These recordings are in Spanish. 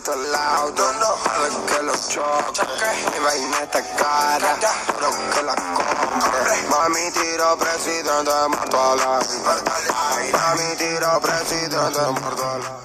estos lados, no, que los choque. Mi vaina está cara, pero que la compre. Mami tiro presidente, mato a la Mami tiro presidente, mato a la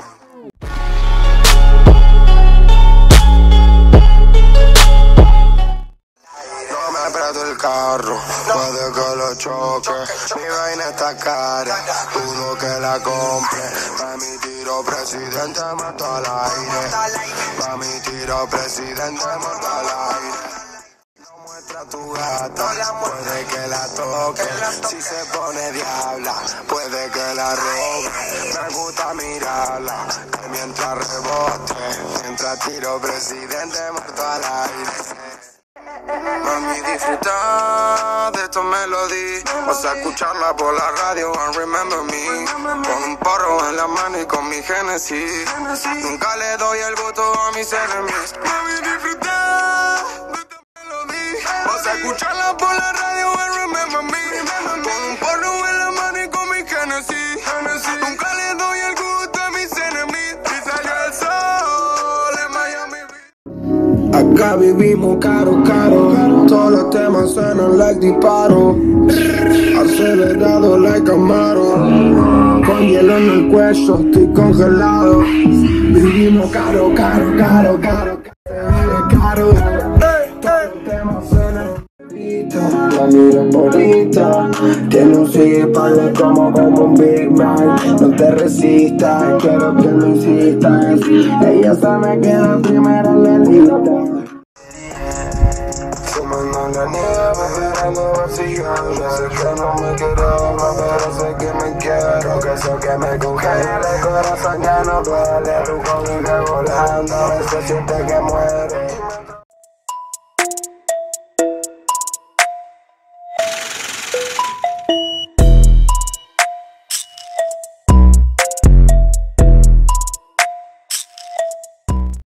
el carro, puede que lo choque. Mi vaina está cara, dudo que la compre. Mami tiro presidente, mato al aire. Mami tiro presidente, mato al aire. No muestra tu gata, puede que la toque. Si se pone diabla, puede que la robe. Me gusta mirarla, que mientras rebote, mientras tiro presidente, mato al aire. Mami, disfruta de esta melodía. Vas a escucharla por la radio and remember me. Con un porro en la mano y con mi Genesis. Nunca le doy el voto a mis enemies. Mami, disfruta de esta melodía. Vas a escucharla por la radio and remember me. Con un porro en la mano y con mi Genesis. Nunca le doy el gusto a mis enemies. Y salió el sol en Miami. Acá vivimos caro, todos los temas suenan like disparo. Acelerado like Camaro, con hielo en el cuello estoy congelado. Vivimos caro, se vive caro. Todos los temas suenan la mira bonita, tiene un zipper como un Big Mac. No te resistas, quiero que lo insistas. Ella sabe que la primera le lista. Fumando la nieve, esperando vacillando. Sé que no me quiero, pero sé que me quiero. Que eso que me congela el corazón ya no duele. Tu conmigo volando, a veces siente que muere.